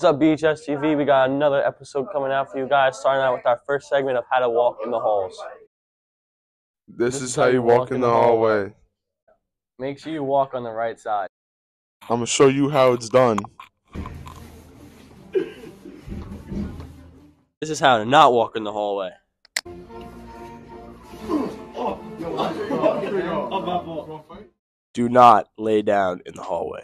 What's up, BHS TV? We got another episode coming out for you guys, starting out with our first segment of how to walk in the halls. This is how you walk in the hallway. Make sure you walk on the right side. I'm going to show you how it's done. This is how to not walk in the hallway. Do not lay down in the hallway.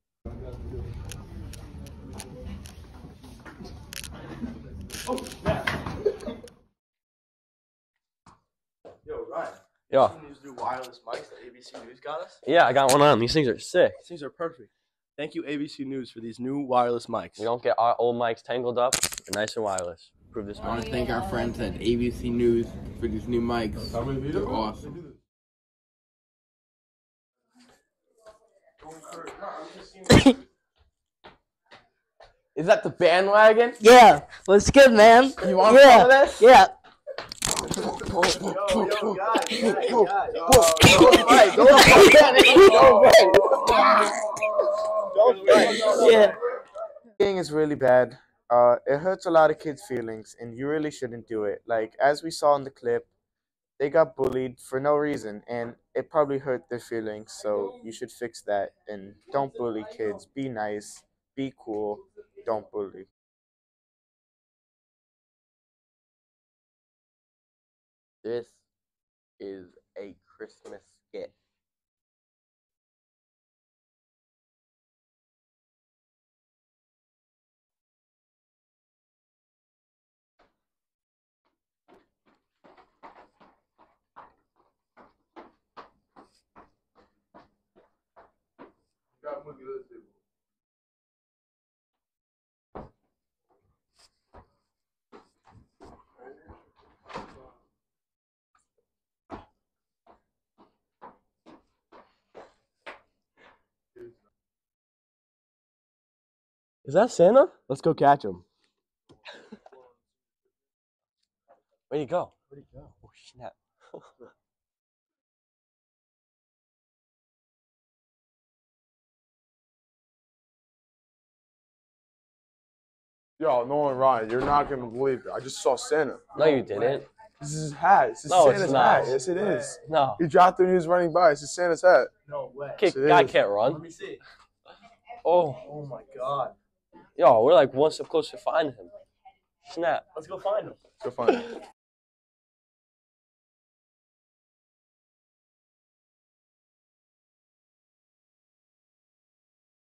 Yo, Ryan. Yo. You these new wireless mics that ABC News got us? Yeah, I got one on. These things are sick. These things are perfect. Thank you, ABC News, for these new wireless mics. We don't get our old mics tangled up. They're nice and wireless. Prove this I want one. to thank our friends at ABC News for these new mics. They're awesome. Is that the bandwagon? Yeah, what's good, man? You want some of this? Yeah. Yeah. Bullying is really bad. It hurts a lot of kids' feelings, and you really shouldn't do it. Like, as we saw in the clip, they got bullied for no reason, and it probably hurt their feelings, so you should fix that. And don't bully kids. Be nice. Be cool. Don't bully. This is a Christmas skit. Is that Santa? Let's go catch him. Where'd he go? Oh, snap. Yo, Nolan Ryan, you're not going to believe it. I just saw Santa. No, you didn't. This is his hat. This is No, it's Santa's not. hat. Yes, it is. No. He dropped it when he was running by. This is Santa's hat. No way. Kid, It guy is. can't run. Let me see. Oh. Oh my God. Yo, we're like one step closer to finding him. Snap. Let's go find him. Go find it.